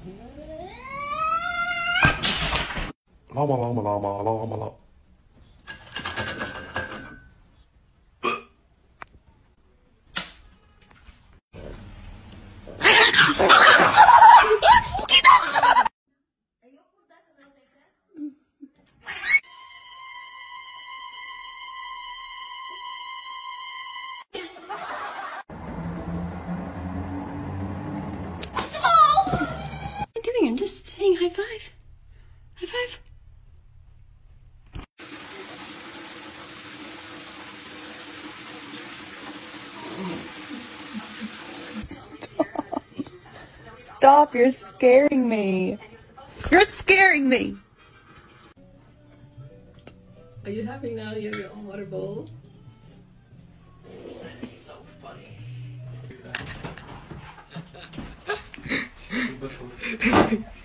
Llama, llama, llama, llama, llama. I'm just saying high five. High five. Stop, you're scaring me. You're scaring me. Are you happy now you have your own water bowl? That is so funny.